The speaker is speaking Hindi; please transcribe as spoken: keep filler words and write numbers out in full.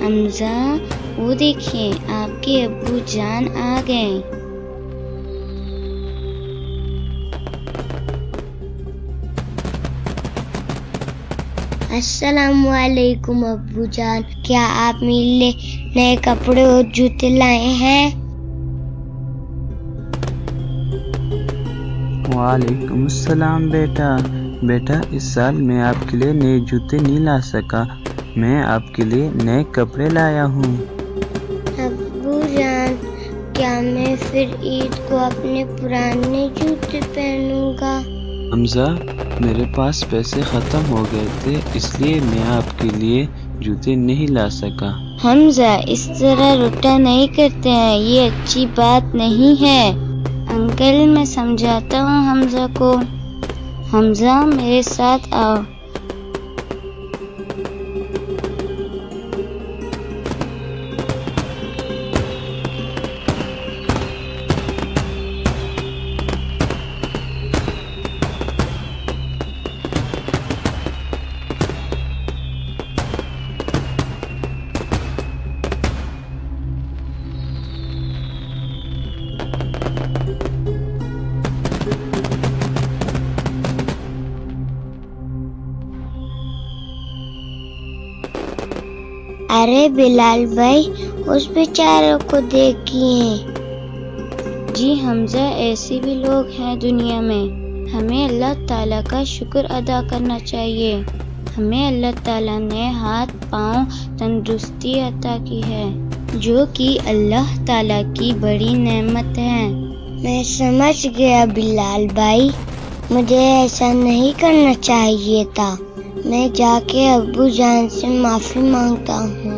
हमजा, वो देखिए आपके अब्बू जान आ गए। अस्सलाम वालेकुम अब्बू जान, क्या आप मेरे लिए नए कपड़े और जूते लाए हैं? वालेकुम अस्सलाम बेटा। बेटा इस साल मैं आपके लिए नए जूते नहीं ला सका, मैं आपके लिए नए कपड़े लाया हूँ। अब्बू जान, क्या मैं फिर ईद को अपने पुराने जूते पहनूंगा? हमजा, मेरे पास पैसे ख़त्म हो गए थे, इसलिए मैं आपके लिए जूते नहीं ला सका। हमजा, इस तरह रुठा नहीं करते हैं, ये अच्छी बात नहीं है। अंकल, मैं समझाता हूँ हमजा को। हमजा, मेरे साथ आओ। अरे बिलाल भाई, उस बेचारों को देखिए। जी हमजा, ऐसे भी लोग हैं दुनिया में। हमें अल्लाह ताला का शुक्र अदा करना चाहिए। हमें अल्लाह ताला ने हाथ पाँव तंदुरुस्ती अता की है, जो कि अल्लाह ताला की बड़ी नेमत है। मैं समझ गया बिलाल भाई, मुझे ऐसा नहीं करना चाहिए था। मैं जाके अब्बू जान से माफी मांगता हूँ।